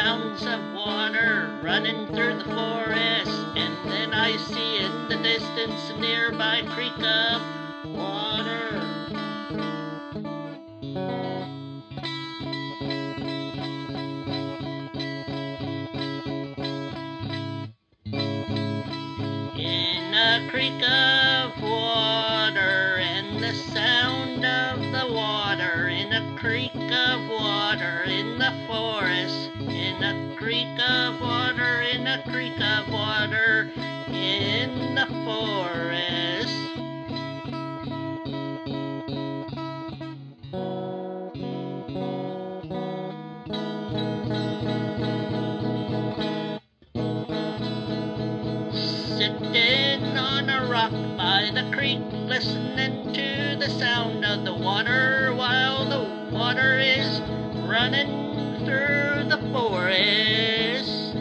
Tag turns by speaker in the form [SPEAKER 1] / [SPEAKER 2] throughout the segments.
[SPEAKER 1] sounds of water running through the forest, and then I see in the distance a nearby creek of water. In a creek of water, and the sound of the water, in a creek of water, in the forest, in a creek of water, in a creek of water, in the forest. Sitting on a rock by the creek, listening to the sound of the water while the water is running through the forest.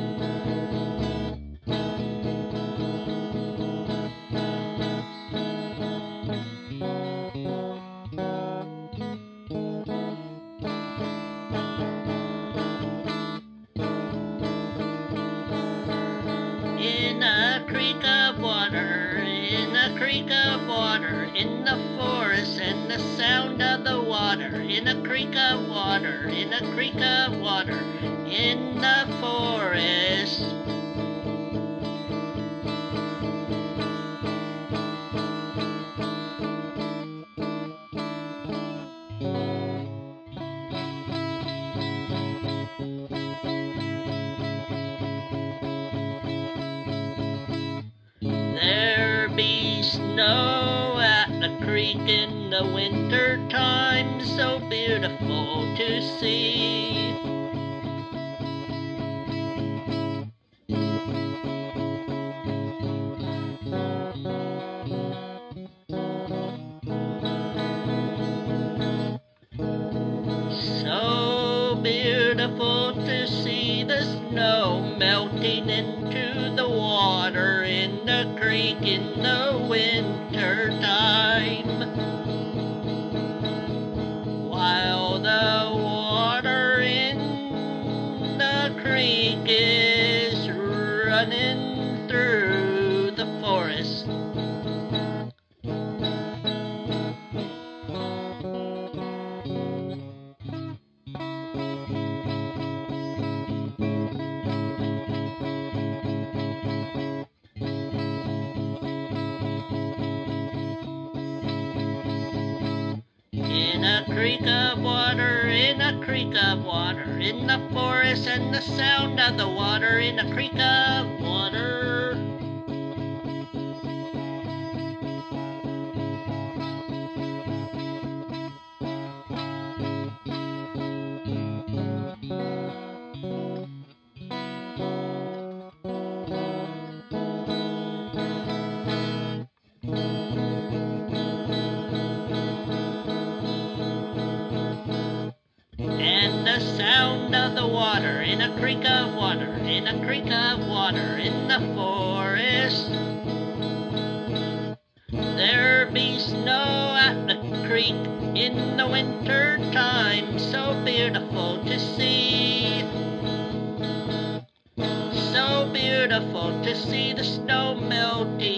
[SPEAKER 1] In a creek of water, in a creek of water, in the forest, and the sound of the water, in a creek of water, in a creek of water, in the forest. There be snow at the creek in the winter time, so beautiful to see. So beautiful to see the snow melting into the water in the creek in the winter time, while the water in the creek is running through the forest. In a creek of water, in a creek of water, in the forest, and the sound of the water, in a creek of water. And the sound of the water, in a creek of water, in a creek of water, in the forest. There be snow at the creek in the winter time, so beautiful to see. So beautiful to see the snow melting